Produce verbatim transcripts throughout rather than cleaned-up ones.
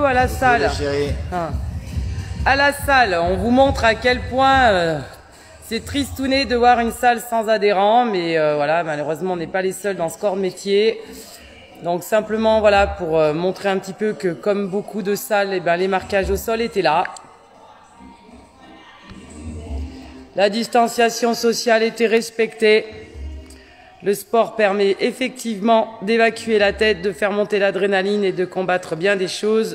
loulous à la Coucou salle. les chéris. Hein. À la salle, on vous montre à quel point euh, c'est tristouné de voir une salle sans adhérents, mais euh, voilà, malheureusement on n'est pas les seuls dans ce corps de métier. Donc simplement voilà pour euh, montrer un petit peu que comme beaucoup de salles, eh ben, les marquages au sol étaient là. La distanciation sociale était respectée. Le sport permet effectivement d'évacuer la tête, de faire monter l'adrénaline et de combattre bien des choses.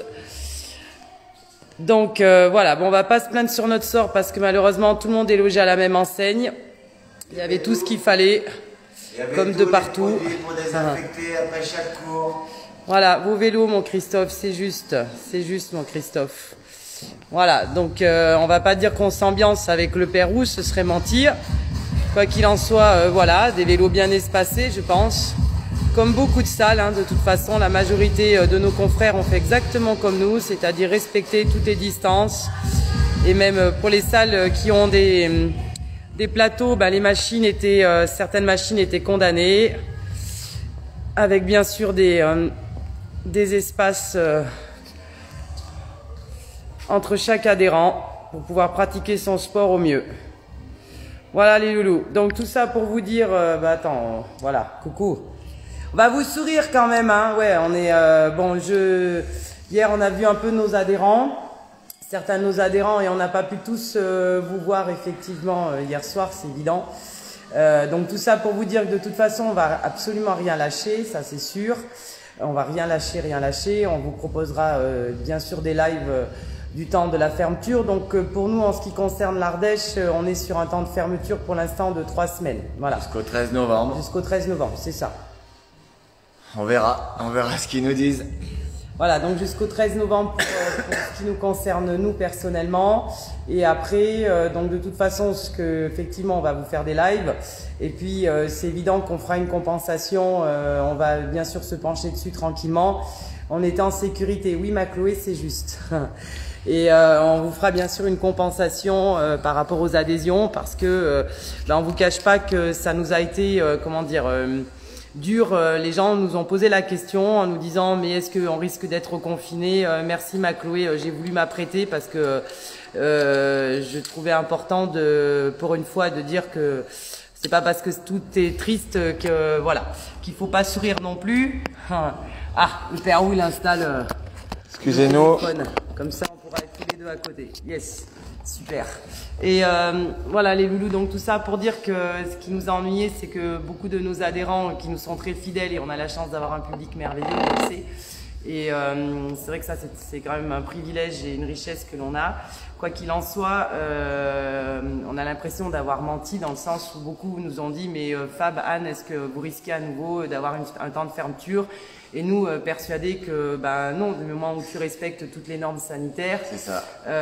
Donc euh, voilà, bon, on va pas se plaindre sur notre sort parce que malheureusement tout le monde est logé à la même enseigne. Il y avait tout ce qu'il fallait, comme de partout. Pour désinfecter après chaque cours. Voilà, vos vélos mon Christophe, c'est juste, c'est juste mon Christophe. Voilà, donc euh, on va pas dire qu'on s'ambiance avec le Pérou, ce serait mentir. Quoi qu'il en soit, euh, voilà, des vélos bien espacés, je pense. Comme beaucoup de salles, hein, de toute façon, la majorité de nos confrères ont fait exactement comme nous, c'est-à-dire respecter toutes les distances. Et même pour les salles qui ont des, des plateaux, ben, les machines étaient, euh, certaines machines étaient condamnées, avec bien sûr des, euh, des espaces euh, entre chaque adhérent pour pouvoir pratiquer son sport au mieux. Voilà les loulous. Donc tout ça pour vous dire, euh, bah attends, voilà, coucou. On va vous sourire quand même, hein. Ouais, on est euh, bon. Je hier on a vu un peu nos adhérents, certains de nos adhérents, et on n'a pas pu tous euh, vous voir effectivement euh, hier soir, c'est évident. Euh, donc tout ça pour vous dire que de toute façon on va absolument rien lâcher, ça c'est sûr. On va rien lâcher, rien lâcher. On vous proposera euh, bien sûr des lives. Euh, du temps de la fermeture. Donc pour nous, en ce qui concerne l'Ardèche, on est sur un temps de fermeture pour l'instant de trois semaines. Voilà. Jusqu'au treize novembre. Jusqu'au treize novembre, c'est ça. On verra, on verra ce qu'ils nous disent. Voilà, donc jusqu'au treize novembre pour, euh, pour ce qui nous concerne nous personnellement. Et après, euh, donc de toute façon, ce que effectivement, on va vous faire des lives. Et puis euh, c'est évident qu'on fera une compensation. Euh, on va bien sûr se pencher dessus tranquillement. On était en sécurité. Oui, ma Chloé, c'est juste. Et euh, on vous fera bien sûr une compensation euh, par rapport aux adhésions parce que euh, ben, on vous cache pas que ça nous a été euh, comment dire euh, dur. Euh, les gens nous ont posé la question en nous disant mais est-ce qu'on risque d'être confiné? euh, Merci ma Chloé, euh, j'ai voulu m'apprêter parce que euh, je trouvais important de pour une fois de dire que c'est pas parce que tout est triste que voilà qu'il faut pas sourire non plus. Ah, le Pérou il installe. Euh, Excusez-nous. Comme ça, on pourra être tous les deux à côté. Yes, super. Et euh, voilà les loulous, donc tout ça pour dire que ce qui nous a ennuyé, c'est que beaucoup de nos adhérents qui nous sont très fidèles et on a la chance d'avoir un public merveilleux, on le sait. Et euh, c'est vrai que ça, c'est quand même un privilège et une richesse que l'on a. Quoi qu'il en soit, euh, on a l'impression d'avoir menti dans le sens où beaucoup nous ont dit mais euh, Fab, Anne, est-ce que vous risquez à nouveau d'avoir un temps de fermeture? Et nous, euh, persuadés que ben non, du moment où tu respectes toutes les normes sanitaires. C'est ça.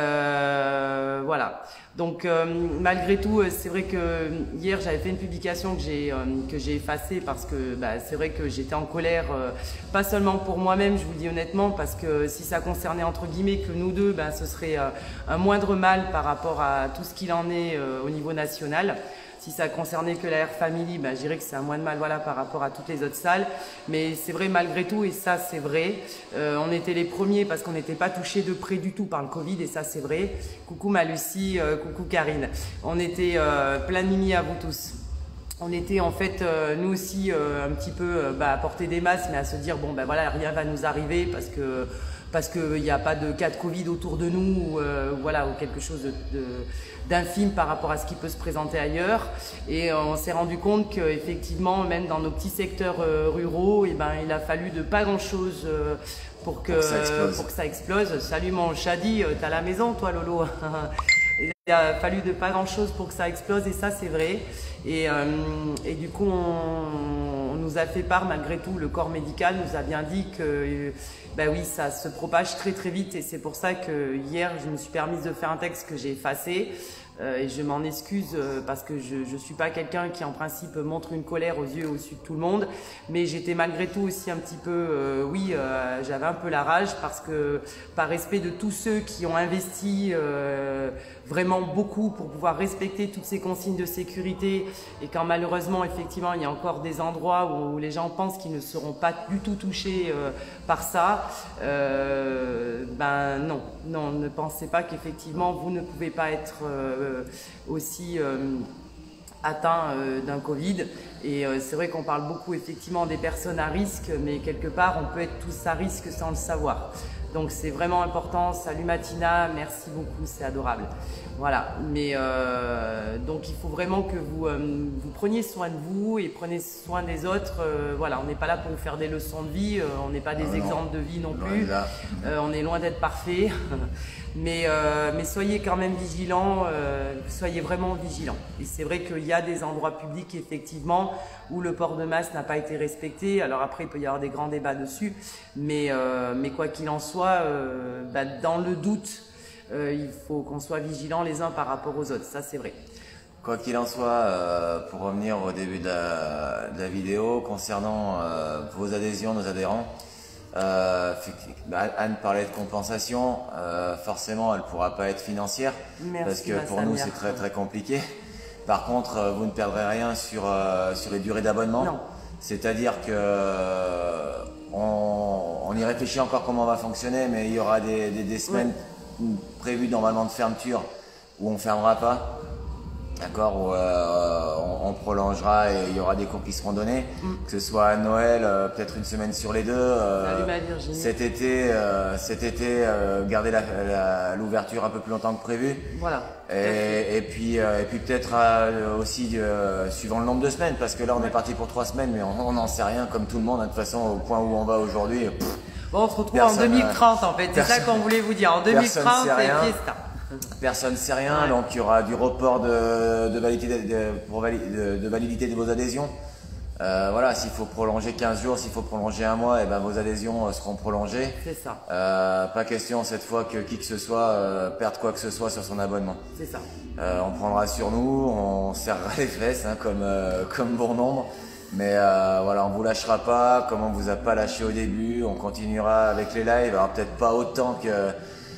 Euh, voilà. Donc euh, malgré tout, c'est vrai que hier j'avais fait une publication que j'ai euh, que j'ai effacée parce que bah, c'est vrai que j'étais en colère, euh, pas seulement pour moi-même, je vous le dis honnêtement, parce que si ça concernait entre guillemets que nous deux, ben ce serait euh, un moindre mal par rapport à tout ce qu'il en est euh, au niveau national. Si ça concernait que la Air Family, ben, je dirais que c'est un moins de mal voilà, par rapport à toutes les autres salles. Mais c'est vrai malgré tout, et ça c'est vrai, euh, on était les premiers parce qu'on n'était pas touchés de près du tout par le Covid, et ça c'est vrai. Coucou ma Lucie, euh, coucou Karine. On était euh, plein de mimi à vous tous. On était en fait, euh, nous aussi, euh, un petit peu euh, bah, à porter des masques, mais à se dire, bon ben voilà, rien va nous arriver parce que parce qu'il n'y a pas de cas de Covid autour de nous, ou, euh, voilà, ou quelque chose de, de, d'infime par rapport à ce qui peut se présenter ailleurs. Et euh, on s'est rendu compte qu'effectivement, même dans nos petits secteurs euh, ruraux, eh ben, il a fallu de pas grand-chose euh, pour, que, pour, que ça explose. pour que ça explose. Salut mon Chadi, euh, t'as la maison toi Lolo. Il a fallu de pas grand-chose pour que ça explose, et ça c'est vrai. Et, euh, et du coup, on, on nous a fait part, malgré tout, le corps médical nous a bien dit que ben oui, ça se propage très très vite, et c'est pour ça que hier, je me suis permise de faire un texte que j'ai effacé, Euh, et je m'en excuse euh, parce que je ne suis pas quelqu'un qui en principe montre une colère aux yeux au-dessus de tout le monde, mais j'étais malgré tout aussi un petit peu, euh, oui, euh, j'avais un peu la rage parce que par respect de tous ceux qui ont investi euh, vraiment beaucoup pour pouvoir respecter toutes ces consignes de sécurité, et quand malheureusement effectivement il y a encore des endroits où, où les gens pensent qu'ils ne seront pas du tout touchés euh, par ça, euh, ben non, non, ne pensez pas qu'effectivement vous ne pouvez pas être euh, aussi euh, atteint euh, d'un Covid. Et euh, c'est vrai qu'on parle beaucoup effectivement des personnes à risque, mais quelque part on peut être tous à risque sans le savoir. Donc c'est vraiment important. Salut Matina, merci beaucoup, c'est adorable. Voilà, mais euh, donc il faut vraiment que vous, euh, vous preniez soin de vous et prenez soin des autres. Euh, voilà, on n'est pas là pour vous faire des leçons de vie, euh, on n'est pas des ah, exemples de vie non loin plus. Euh, on est loin d'être parfait. Mais, euh, mais soyez quand même vigilants, euh, soyez vraiment vigilants. Et c'est vrai qu'il y a des endroits publics effectivement où le port de masque n'a pas été respecté. Alors après il peut y avoir des grands débats dessus, mais, euh, mais quoi qu'il en soit, euh, bah, dans le doute, euh, il faut qu'on soit vigilants les uns par rapport aux autres, ça c'est vrai. Quoi qu'il en soit, euh, pour revenir au début de la, de la vidéo, concernant euh, vos adhésions, nos adhérents, Euh, Anne parlait de compensation, euh, forcément elle ne pourra pas être financière. Merci, parce que pour nous c'est très très compliqué. Par contre euh, vous ne perdrez rien sur, euh, sur les durées d'abonnement. C'est-à-dire que euh, on, on y réfléchit encore comment on va fonctionner, mais il y aura des, des, des semaines ouais. prévues normalement de fermeture où on ne fermera pas. D'accord, où euh, on, on prolongera et il y aura des cours qui seront donnés, mm. que ce soit à Noël, euh, peut-être une semaine sur les deux. Euh, Salut, cet été, euh, cet été euh, garder l'ouverture un peu plus longtemps que prévu. Voilà. Et, et puis, euh, et puis peut-être euh, aussi euh, suivant le nombre de semaines, parce que là on ouais. est parti pour trois semaines, mais on n'en sait rien comme tout le monde. Hein, de toute façon, au point où on va aujourd'hui. Bon, on se retrouve en deux mille trente en fait. C'est ça qu'on voulait vous dire. En deux mille trente, c'est fiesta. Personne ne sait rien, ouais. donc il y aura du report de, de, validité, de, pour vali, de, de validité de vos adhésions. Euh, voilà, s'il faut prolonger quinze jours, s'il faut prolonger un mois, et ben vos adhésions seront prolongées. C'est ça. Euh, pas question cette fois que qui que ce soit euh, perde quoi que ce soit sur son abonnement. C'est ça. Euh, on prendra sur nous, on serrera les fesses hein, comme, euh, comme bon nombre. Mais euh, voilà, on vous lâchera pas, comme on vous a pas lâché au début. On continuera avec les lives, alors peut-être pas autant que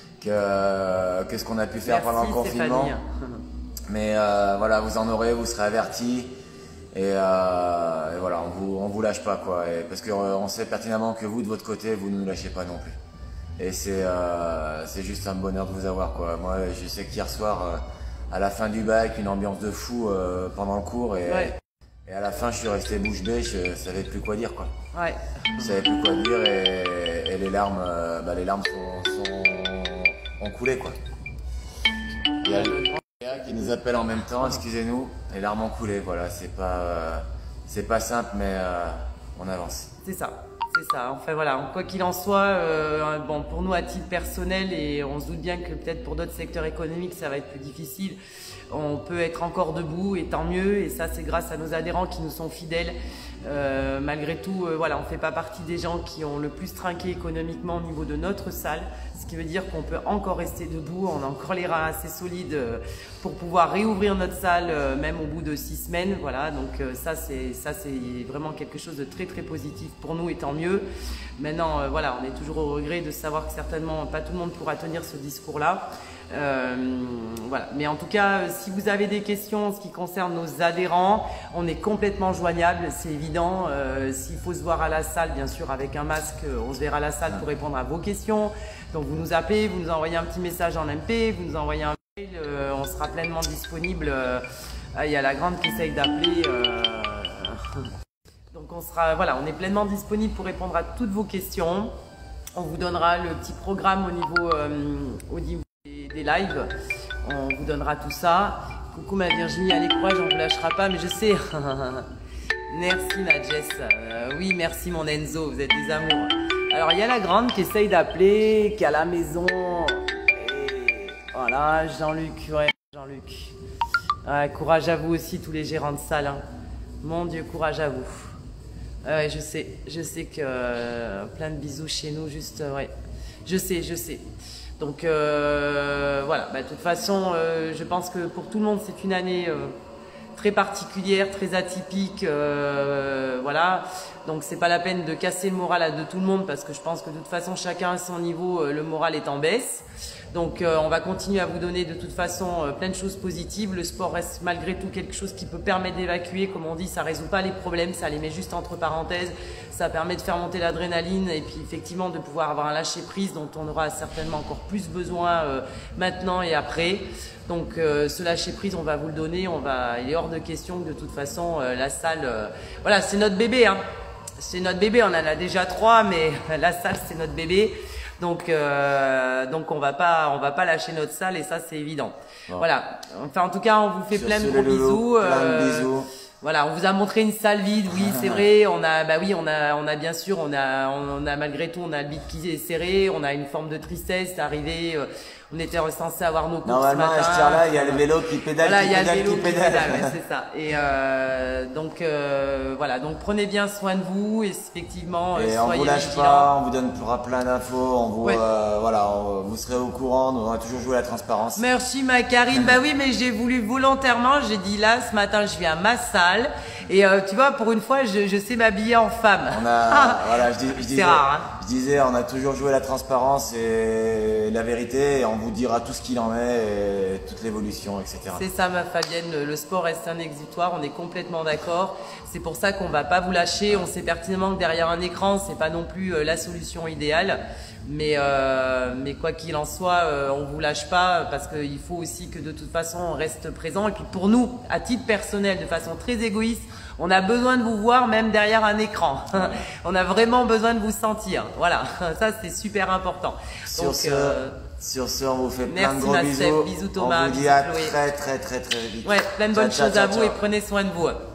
Que, que ce qu'on a pu faire Merci, pendant le confinement. Mais euh, voilà, vous en aurez, vous serez avertis. Et, euh, et voilà, on vous, on vous lâche pas quoi. Et parce qu'on euh, sait pertinemment que vous, de votre côté, vous ne nous lâchez pas non plus. Et c'est euh, c'est juste un bonheur de vous avoir quoi. Moi, je sais qu'hier soir, euh, à la fin du bac, une ambiance de fou euh, pendant le cours. Et, ouais. et à la fin, je suis resté bouche bée, je savais plus quoi dire quoi. Ouais. Je savais plus quoi dire et, et les larmes, euh, bah, les larmes sont, sont ont coulé quoi. Il y a Léa qui nous appelle en même temps, excusez-nous, les larmes ont coulé, voilà, c'est pas, euh, c'est pas simple mais euh, on avance. C'est ça, c'est ça, enfin voilà, quoi qu'il en soit, euh, bon, pour nous à titre personnel, et on se doute bien que peut-être pour d'autres secteurs économiques ça va être plus difficile, on peut être encore debout et tant mieux, et ça c'est grâce à nos adhérents qui nous sont fidèles. Euh, malgré tout, euh, voilà, on ne fait pas partie des gens qui ont le plus trinqué économiquement au niveau de notre salle, ce qui veut dire qu'on peut encore rester debout, on a encore les reins assez solides euh, pour pouvoir réouvrir notre salle euh, même au bout de six semaines, voilà, donc euh, ça c'est ça c'est vraiment quelque chose de très très positif pour nous et tant mieux. Maintenant, euh, voilà, on est toujours au regret de savoir que certainement pas tout le monde pourra tenir ce discours-là. Euh, voilà. Mais en tout cas, si vous avez des questions en ce qui concerne nos adhérents, on est complètement joignable, c'est évident. Euh, S'il faut se voir à la salle, bien sûr, avec un masque, on se verra à la salle pour répondre à vos questions. Donc vous nous appelez, vous nous envoyez un petit message en M P, vous nous envoyez un mail, euh, on sera pleinement disponible. Euh, il y a la grande qui essaye d'appeler. Euh, donc on sera, voilà, on est pleinement disponible pour répondre à toutes vos questions. On vous donnera le petit programme au niveau, euh, au niveau des lives, on vous donnera tout ça. Coucou ma Virginie, allez courage, on ne vous lâchera pas, mais je sais. Merci ma Jess, euh, oui merci mon Enzo, vous êtes des amours. Alors il y a la grande qui essaye d'appeler, qui est à la maison, et voilà, Jean-Luc, ouais, Jean-Luc. Ouais, courage à vous aussi tous les gérants de salle, hein. Mon Dieu, courage à vous. Ouais, je sais, je sais que euh, plein de bisous chez nous, juste, ouais, je sais, je sais. Donc euh, voilà. voilà, bah, de toute façon, euh, je pense que pour tout le monde, c'est une année euh, très particulière, très atypique, euh, voilà. Donc c'est pas la peine de casser le moral à de tout le monde parce que je pense que de toute façon, chacun à son niveau, euh, le moral est en baisse. Donc euh, on va continuer à vous donner de toute façon euh, plein de choses positives. Le sport reste malgré tout quelque chose qui peut permettre d'évacuer. Comme on dit, ça résout pas les problèmes, ça les met juste entre parenthèses. Ça permet de faire monter l'adrénaline et puis effectivement de pouvoir avoir un lâcher prise dont on aura certainement encore plus besoin euh, maintenant et après. Donc euh, ce lâcher prise, on va vous le donner. On va, il est hors de question que de toute façon euh, la salle, euh, voilà, c'est notre bébé, hein. C'est notre bébé. On en a déjà trois, mais la salle c'est notre bébé. Donc, euh, donc on va pas, on va pas lâcher notre salle et ça c'est évident. Bon. Voilà. Enfin, en tout cas, on vous fait plein de gros bisous. Plein euh, de bisous. Voilà, on vous a montré une salle vide, oui, c'est vrai. On a, bah oui, on a, on a bien sûr, on a, on a malgré tout, on a le bide qui est serré, on a une forme de tristesse. C'est arrivé, euh, on était censé avoir nos courses. Normalement, ce matin. à ce tir-là, il y a le vélo qui pédale, voilà, qui il y a pédale, le vélo qui qui pédale. pédale, ouais, c'est ça. Et euh, donc euh, voilà, donc prenez bien soin de vous et effectivement, et euh, on soyez vous lâche vigilants. pas, on vous donne plein d'infos, on vous, Ouais. euh, voilà, on- vous serez au courant, on a toujours joué la transparence. Merci ma Karine. Bah oui, mais j'ai voulu volontairement, j'ai dit là ce matin je viens à ma salle et euh, tu vois pour une fois je, je sais m'habiller en femme. On a, voilà, je, dis- je disais, rare, hein. je disais, on a toujours joué la transparence et la vérité et on vous dira tout ce qu'il en est et toute l'évolution, et cetera. C'est ça ma Fabienne, le, le sport reste un exutoire, on est complètement d'accord. C'est pour ça qu'on va pas vous lâcher, on sait pertinemment que derrière un écran c'est pas non plus euh, la solution idéale. Mais, euh, mais quoi qu'il en soit, euh, on vous lâche pas parce qu'il faut aussi que de toute façon on reste présent. Et puis pour nous, à titre personnel, de façon très égoïste, on a besoin de vous voir même derrière un écran. On a vraiment besoin de vous sentir. Voilà, ça c'est super important. Sur, Donc, ce, euh, sur ce, on vous fait plein merci, de gros ma bisous. Steph, bisous Thomas, on vous dit bisous à Chloé. très très très très vite. Ouais, plein de Ciao, bonnes ciao, choses ciao, à vous ciao. et prenez soin de vous.